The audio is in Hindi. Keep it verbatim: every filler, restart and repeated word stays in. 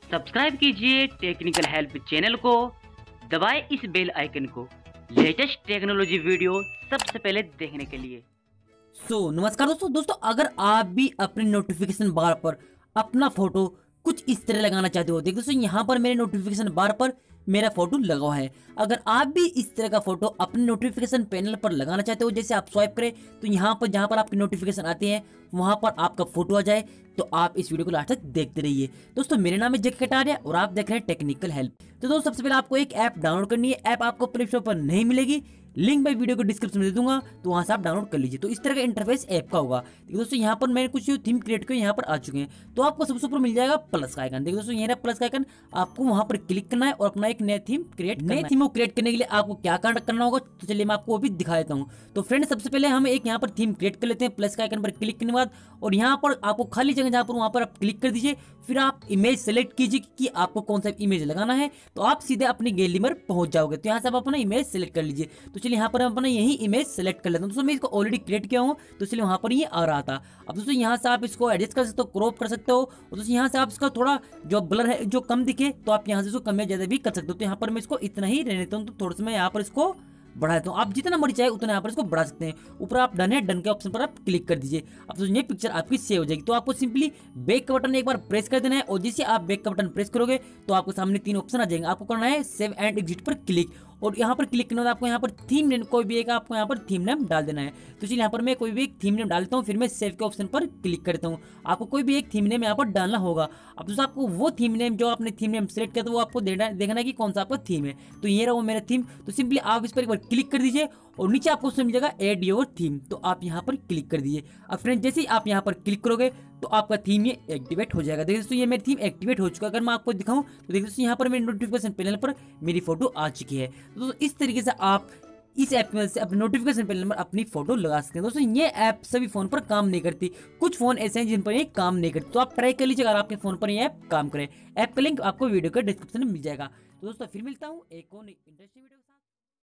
सब्सक्राइब कीजिए टेक्निकल हेल्प चैनल को, दबाएं इस बेल आइकन को लेटेस्ट टेक्नोलॉजी वीडियो सबसे पहले देखने के लिए। सो so, नमस्कार दोस्तों दोस्तों अगर आप भी अपने नोटिफिकेशन बार पर अपना फोटो कुछ इस तरह लगाना चाहते हो, देखो दोस्तों यहाँ पर मेरे नोटिफिकेशन बार पर मेरा फोटो लगा हुआ है। अगर आप भी इस तरह का फोटो अपने नोटिफिकेशन पैनल पर लगाना चाहते हो, जैसे आप स्वाइप करें तो यहाँ पर जहाँ पर आपके नोटिफिकेशन आते हैं वहां पर आपका फोटो आ जाए, तो आप इस वीडियो को लास्ट तक देखते रहिए। दोस्तों मेरा नाम है जैकी कटारिया और आप देख रहे हैं टेक्निकल हेल्प। तो दोस्तों सबसे पहले आपको एक ऐप डाउनलोड करनी है। ऐप आपको प्ले स्टोर पर नहीं मिलेगी, लिंक मैं वीडियो को डिस्क्रिप्शन में दे दूंगा, तो वहां से आप डाउनलोड कर लीजिए। तो इस तरह का इंटरफेस ऐप का होगा। देखिए दोस्तों यहाँ पर मैंने कुछ थीम क्रिएट किए, यहाँ पर आ चुके हैं। तो आपको सबसे ऊपर मिल जाएगा प्लस का आइकन। देखिए दोस्तों ये प्लस का आइकन, आपको वहां पर क्लिक करना है और अपना एक नया थीम क्रिएट नई थीम को क्रिएट करने के लिए आपको क्या करना होगा, तो चलिए मैं आपको अभी दिखा देता हूँ। तो फ्रेंड सबसे पहले हम एक यहाँ पर थीम क्रिएट कर लेते हैं। प्लस का आइकन पर क्लिक करने के बाद और यहाँ पर आपको खाली जगह जहाँ पर वहां पर आप क्लिक कर दीजिए, फिर आप इमेज सेलेक्ट कीजिए कि आपको कौन सा इमेज लगाना है, तो आप सीधे अपनी गैलरी में पहुंच जाओगे। तो यहाँ से आप अपना इमेज सेलेक्ट कर लीजिए। तो चलिए यहाँ पर हम अपना यही इमेज सेलेक्ट कर लेता हूँ। दोस्तों मैं इसको ऑलरेडी क्रिएट किया हूँ, तो चलिए वहां पर ये आ रहा था। अब दोस्तों यहाँ से आप इसको एडजस्ट कर सकते हो, क्रॉप कर सकते हो, और दोस्तों यहाँ से आप इसका थोड़ा जो ब्लर है जो कम दिखे तो आप यहाँ से इसको कम या ज्यादा भी कर सकते हो। तो यहाँ पर मैं इसको इतना ही रहने देता हूँ, तो थोड़ा सा मैं यहाँ पर इसको बढ़ा देता हूँ। आप जितना मर्जी चाहे उतना यहाँ पर इसको बढ़ा सकते हैं। ऊपर आप डन है, डन के ऑप्शन पर आप क्लिक कर दीजिए। अब तो ये पिक्चर आपकी सेव हो जाएगी। तो आपको सिंपली बैक का बटन एक बार प्रेस कर देना है, और जैसे आप बैक का बटन प्रेस करोगे तो आपको सामने तीन ऑप्शन आ जाएंगे। आपको करना है सेव एंड एग्जिट पर क्लिक, और यहाँ पर क्लिक करने के बाद आपको यहाँ पर थीम नेम कोई भी एक आपको यहाँ पर थीम नेम डाल देना है। तो चलिए यहाँ पर मैं कोई भी एक थीम नेम डालता हूँ, फिर मैं सेव के ऑप्शन पर क्लिक करता हूँ। आपको कोई भी एक थीम नेम यहाँ पर डालना होगा। अब दोस्तों आपको वो थीम नेम जो आपने थीम नेम सेलेक्ट किया था वो आपको देखना है कि कौन सा आपका थीम है। तो ये रहा वो मेरा थीम। तो सिंपली आप इस पर एक बार क्लिक कर दीजिए और नीचे आपको उसमें मिल जाएगा एड योर थीम, तो आप यहाँ पर क्लिक कर दीजिए। अब फ्रेंड जैसे ही आप यहाँ पर क्लिक करोगे तो आपका थीम ये एक्टिवेट हो जाएगा। देखिए दोस्तों ये मेरी थीम एक्टिवेट हो चुका है। अगर मैं आपको दिखाऊं तो देखिए दोस्तों यहाँ पर मेरे नोटिफिकेशन पैनल पर मेरी फोटो आ चुकी है। तो दोस्तों इस तरीके से आप इस ऐप में से अपने नोटिफिकेशन पैनल पर अपनी फोटो लगा सकते हैं। दोस्तों ये ऐप सभी फोन पर काम नहीं करती, कुछ फोन ऐसे हैं जिन पर ये काम नहीं करती। तो आप ट्राई कर लीजिए अगर आपके फोन पर ये ऐप काम करे। ऐप का लिंक आपको वीडियो के डिस्क्रिप्शन में मिल जाएगा। तो दोस्तों फिर मिलता हूँ एक और इंटरेस्टिंग वीडियो के साथ।